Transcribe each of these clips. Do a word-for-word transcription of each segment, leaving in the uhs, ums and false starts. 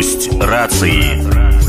Гвоздь рацыі.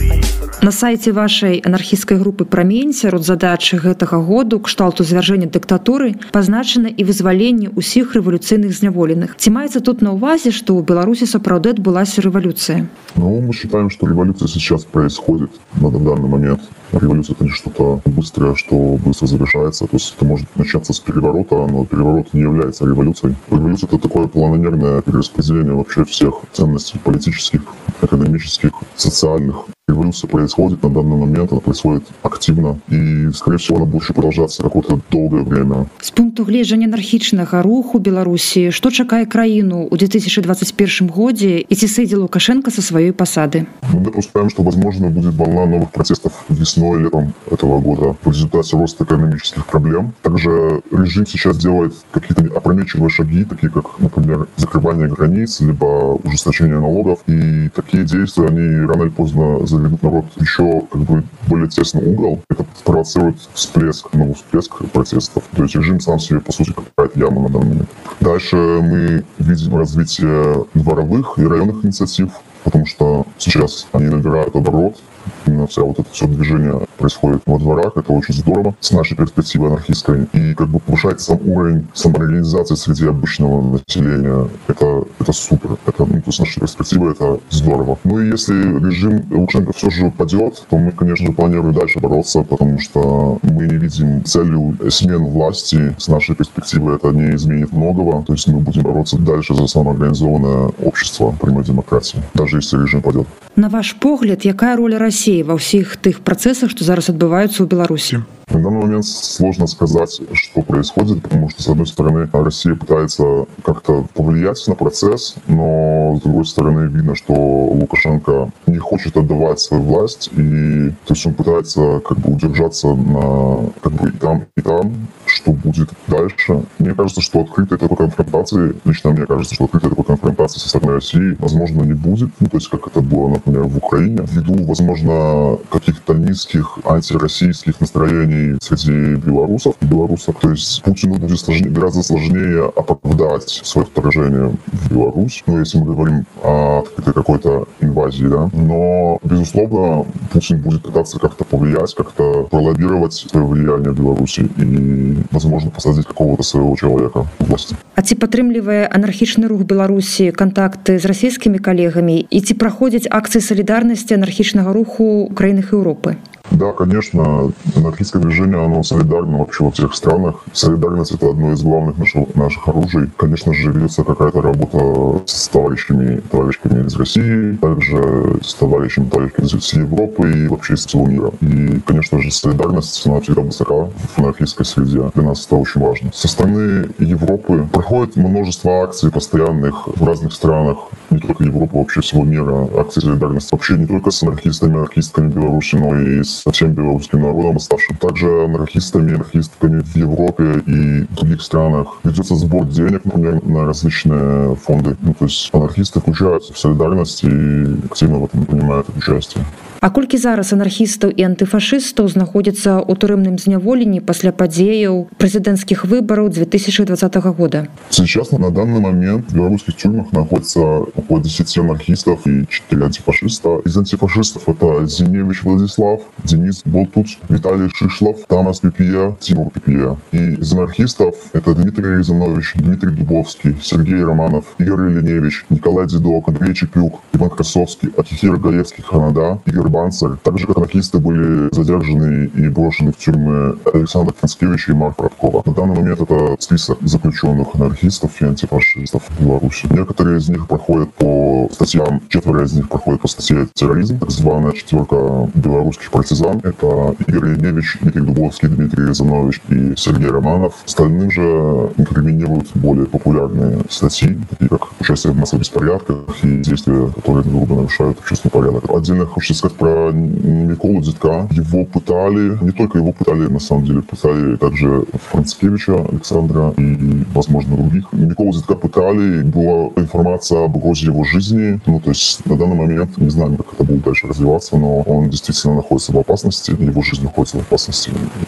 На сайце вашай анархісцкай групы «Прамень» сярод задач гэтага году кшталту звяржэння дыктатуры пазначана і вызваленне ўсіх рэвалюцыйных зняволеных. Ці маецца тут на ўвазе, што ў Беларусі сапраўды адбылася рэволюция? Ну, мы считаем, что революция сейчас происходит на данный момент. Революция — это не что-то быстрое, что быстро завершается. То есть это может начаться с переворота, но переворот не является революцией. Революция — это такое планомерное перераспределение вообще всех ценностей политических, экономических, социальных. Революция происходит на данный момент, она происходит активно, и, скорее всего, она будет еще продолжаться какое-то долгое время. С пункту гледжання анархічнага руху Беларусі, што чакае краіну ў две тысячи двадцать первом годзе, і ці сыдзе Лукашенко со своей посады? Мы допускаем, что, возможно, будет волна новых протестов весной и летом этого года в результате роста экономических проблем. Также режим сейчас делает какие-то опрометчивые шаги, такие как, например, закрывание границ, либо ужесточение налогов, и такие действия, они рано или поздно заведут народ еще как бы более тесный угол. Это провоцирует всплеск, ну, всплеск протестов. То есть режим сам себе, по сути, копает яму на данный момент. Дальше мы видим развитие дворовых и районных инициатив, потому что сейчас они набирают оборот. Именно вся вот это все движение происходит во дворах, это очень здорово с нашей перспективы анархистской. И как бы повышает сам уровень самоорганизации среди обычного населения. Это, это супер. Это, ну, то есть с нашей перспективы это здорово. Ну и если режим Лукашенко все же падет, то мы, конечно же, планируем дальше бороться, потому что мы не видим целью смены власти. С нашей перспективы это не изменит многого. То есть мы будем бороться дальше за самоорганизованное общество прямой демократии, даже если режим падет. На ваш погляд, якая роль России во всех тых процессах, что зараз отбываются в Беларуси? На данный момент сложно сказать, что происходит, потому что, с одной стороны, Россия пытается как-то повлиять на процесс, но, с другой стороны, видно, что Лукашенко не хочет отдавать свою власть, и то есть он пытается как бы удержаться на как бы и там, и там, что будет дальше. Мне кажется, что открытой такой конфронтации, лично мне кажется, что открытой такой конфронтации со стороны России, возможно, не будет, ну, то есть как это было, например, в Украине, ввиду, возможно, каких-то низких антироссийских настроений среди белорусов и белорусов. То есть Путину будет сложнее, гораздо сложнее оправдать свое вторжение в Беларусь, ну, если мы говорим о какой-то инвазии, да. Но, безусловно, Путин будет пытаться как-то повлиять, как-то пролоббировать свое влияние в Беларуси и, возможно, посадить какого-то своего человека в власти. А ці падтрымлівае анархічны рух Беларусі кантакты з расійскімі калегамі, і ці праходзяць акцыі салідарнасці анархічнага руху ў краінах Еўропы? Да, конечно, анархистское движение, оно солидарно вообще во всех странах. Солидарность — это одно из главных наших, наших оружий. Конечно же, ведется какая-то работа с товарищами, товарищами из России, также с товарищами, товарищами из Европы и вообще из всего мира. И, конечно же, солидарность, она всегда высока в анархистской среде. Для нас это очень важно. Со стороны Европы проходит множество акций постоянных в разных странах, не только Европы, вообще всего мира. Акции солидарности вообще не только с анархистами, анархистками Беларуси, но и с всем белорусским народом оставшим. Также анархистами, анархистками в Европе и в других странах ведется сбор денег, например, на различные фонды. Ну, то есть анархисты включаются в солидарность и активно в этом принимают участие. А колькі зараз анархістаў і антыфашыстаў знаходзяцца ў турэмным зняволенні пасля падзеяў прэзідэнцкіх выбараў две тысячи двадцатого года? Сейчас на данный момент в белорусских тюрьмах находится около десяти анархистов и четыре антифашиста. Из антифашистов это Зиневич Владислав, Денис Болтуц, Виталий Шишлов, Тамас Пипия, Тимур Пипия. И из анархистов это Дмитрий Рязанович, Дмитрий Дубовский, Сергей Романов, Игорь Леневич, Николай Дедок, Андрей Чепюк, Иван Красовский, Акихир Гаевский Ханада, Игорь Банцер. Также как анархисты были задержаны и брошены в тюрьмы Александр Францкевич и Марк Браткова. На данный момент это список заключенных анархистов и антифашистов в Беларуси. Некоторые из них проходят по статьям, четверо из них проходят по статье терроризм, так званая четверка белорусских партизан. Это Игорь Леневич, Дмитрий Дубовский, Дмитрий Рязанович и Сергей Романов. Остальным же инкриминируют более популярные статьи, такие как участие в массовых беспорядках и действия, которые грубо нарушают общественный порядок. Отдельно хочется сказать про Миколу Дедка. Его пытали, не только его пытали, на самом деле, пытали также Францкевича Александра и, возможно, других. Миколу Дедка пытали, была информация об угрозе его жизни. Ну, то есть на данный момент не знаем, как это будет дальше развиваться, но он действительно находится в опасности, его жизнь находится в опасности.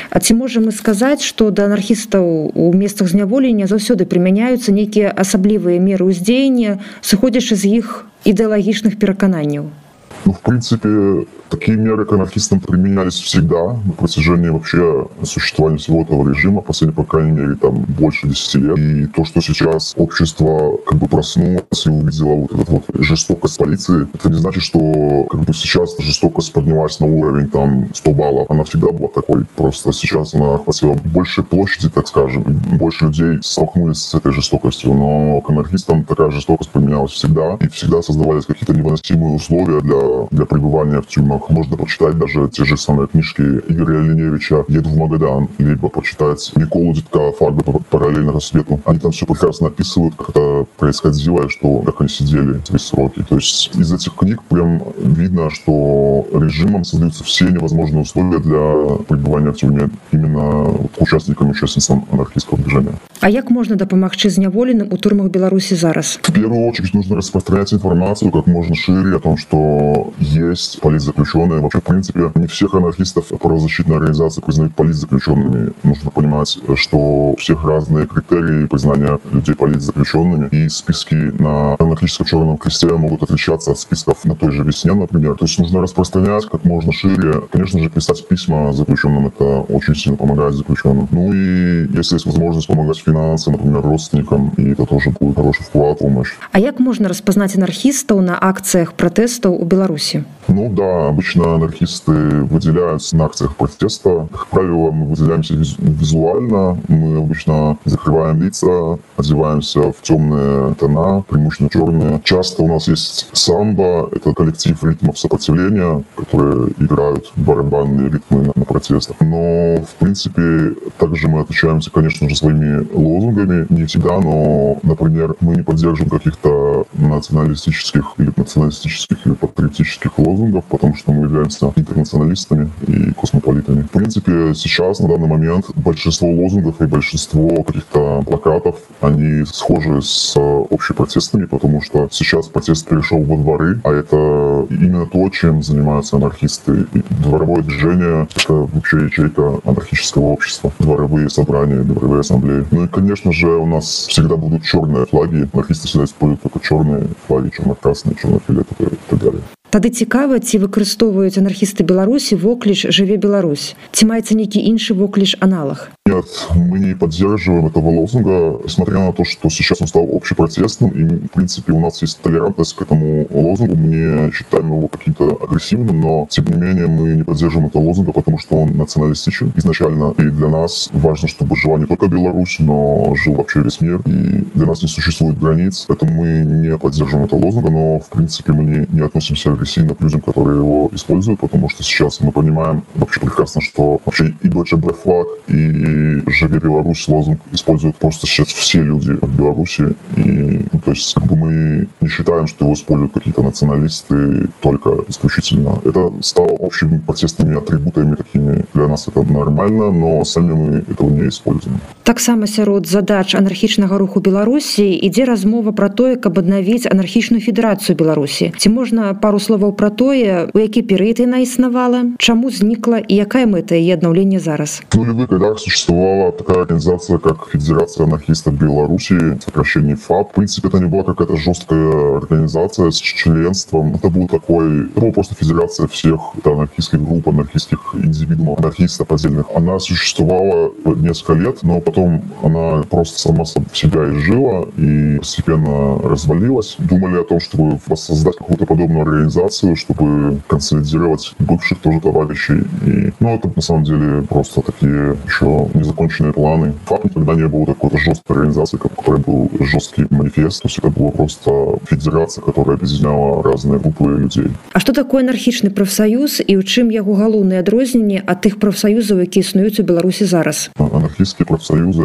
А ці можам мы сказаць, што да анархістаў у месцах зняволення заўсёды прымяняюцца нейкія асаблівыя меры ўздзеяння, сыходзячы з іх ідэалагічных перакананняў? Ну, в принципе, такие меры к анархистам применялись всегда на протяжении вообще существования всего этого режима, последние, по крайней мере, там больше десяти лет. И то, что сейчас общество как бы проснулось и увидело вот эту вот жестокость полиции, это не значит, что как бы сейчас жестокость поднялась на уровень там сто баллов. Она всегда была такой. Просто сейчас она охватила больше площади, так скажем, и больше людей столкнулись с этой жестокостью. Но к анархистам такая жестокость применялась всегда. И всегда создавались какие-то невыносимые условия для для пребывания в тюрьмах. Можно прочитать даже те же самые книжки Игоря Линевича «Еду в Магадан», либо прочитать Миколу Дитка «Фарго параллельно рассвету». Они там все прекрасно описывают, как это происходило и что, как они сидели эти сроки. То есть из этих книг прям видно, что режимом создаются все невозможные условия для пребывания в тюрьме именно участникам и участницам анархистского движения. А як можно дапамагчы зняволеным у турмах Беларуси зараз? В первую очередь нужно распространять информацию как можно шире о том, что есть политзаключенные. Вообще, в принципе, не всех анархистов правозащитные организации признают политзаключенными. Нужно понимать, что у всех разные критерии признания людей политзаключенными, и списки на анархическом черном кресте могут отличаться от списков на той же весне, например. То есть нужно распространять как можно шире. Конечно же, писать письма заключенным — это очень сильно помогает заключенным. Ну и если есть возможность помогать финансово, например, родственникам, и это тоже будет хороший вклад, помощь. А як можно распознать анархистов на акциях протестов у Беларуси? Ну да, обычно анархисты выделяются на акциях протеста. Как правило, мы выделяемся визуально. Мы обычно закрываем лица, одеваемся в темные тона, преимущественно черные. Часто у нас есть самбо, это коллектив ритмов сопротивления, которые играют барабанные ритмы на протестах. Но, в принципе, также мы отличаемся, конечно же, своими лозунгами. Не всегда, но, например, мы не поддерживаем каких-то националистических или националистических или патриотических лозунгов, потому что мы являемся интернационалистами и космополитами. В принципе, сейчас, на данный момент, большинство лозунгов и большинство каких-то плакатов, они схожи с общепротестными, потому что сейчас протест перешел во дворы, а это именно то, чем занимаются анархисты. И дворовое движение — это вообще ячейка анархического общества. Дворовые собрания, дворовые ассамблеи. Ну и, конечно же, у нас всегда будут черные флаги. Анархисты всегда используют только черные флаги, черно-красные, черно-фиолетовые и так далее. Тады цікава, ці выкарыстоўваюць анархісты Беларусі вокліч «Жыве Беларусь». Ці маецца нейкі іншы вокліч аналог? Нет, мы не поддерживаем этого лозунга, несмотря на то, что сейчас он стал общепротестным, и, в принципе, у нас есть толерантность к этому лозунгу, мы не считаем его каким-то агрессивным, но, тем не менее, мы не поддерживаем этого лозунга, потому что он националистичен изначально, и для нас важно, чтобы жила не только Беларусь, но жил вообще весь мир, и для нас не существует границ, поэтому мы не поддерживаем этого лозунга, но, в принципе, мы не, не относимся агрессивно к людям, которые его используют, потому что сейчас мы понимаем вообще прекрасно, что вообще и Deutsche Blue флаг, и «Живе Беларусь» лозунг используют просто сейчас все люди в Беларуси. И, ну, то есть, как бы мы не считаем, что его используют какие-то националисты только исключительно. Это стало общими протестными атрибутами такими. Для нас это нормально, но сами мы этого не используем. Таксама сярод задач анархічнага руху Беларусі ідзе размова пра тое, каб аднавіць анархічную федэрацыю Беларусі. Ці можна пару словаў пра тое, у які перыяд яна існавала, чаму знікла і якая мэта яе аднаўлення зараз? В нулевых годах существовала такая организация, как Федерация анархистов Беларуси, сокращение ФАБ. В принципе, это не была какая-то жесткая организация с членством. Это был такой, это была просто федерация всех анархистских групп, анархистских индивидуумов, анархистов отдельных. Она существовала несколько лет, но потом она просто сама себя изжила и постепенно развалилась. Думали о том, чтобы воссоздать какую-то подобную организацию, чтобы консолидировать бывших тоже товарищей. И, ну, это на самом деле просто такие еще незаконченные планы. ФАБ никогда не было такой жесткой организации, в которой был жесткий манифест. То есть это была просто федерация, которая объединяла разные группы людей. А что такое анархічны прафсаюз і ў чым яго галоўнае адрозненне ад тых прафсаюзаў, якія існуюць у Беларусі зараз? Анархистские профсоюзы — это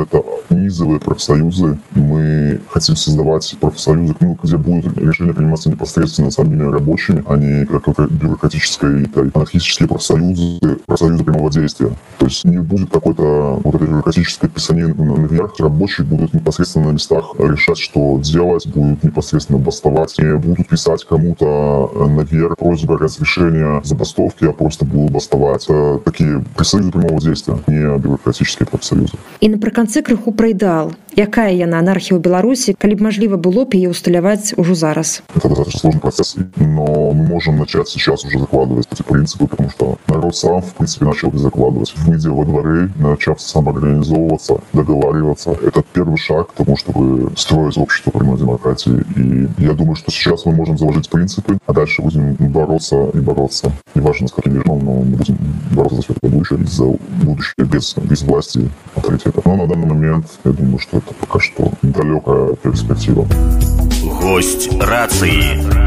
низовые профсоюзы. Мы хотим создавать профсоюзы, ну, где будут решения приниматься непосредственно самими рабочими, а не как бюрократические элитой. Анархические профсоюзы, профсоюзы прямого действия. То есть не будет какой-то вот этой бюрократической писанины наверх. Рабочие будут непосредственно на местах решать, что делать, будут непосредственно бастовать, не будут писать кому-то наверх просьбы разрешения забастовки, а просто будут бастовать. Это такие профсоюзы прямого действия, не бюрократические профсоюзы. І напрыканцы крыху пра ідэал. Якая яна анархія ў Беларусі, калі б мажліва было б яе усталяваць ужо зараз? Это достаточно сложный процесс, но мы можем начать сейчас уже закладывать эти принципы, потому что народ сам, в принципе, начал их закладывать. Выйдя во дворы, начав самоорганизовываться, договариваться. Это первый шаг к тому, чтобы строить общество прямой демократии. И я думаю, что сейчас мы можем заложить принципы, а дальше будем бороться и бороться. Неважно, с каким режимом, но мы будем бороться за светлое будущее и за будущее без, без власти и авторитета. Но на данный момент, я думаю, что это пока что далекая перспектива. Гость рации.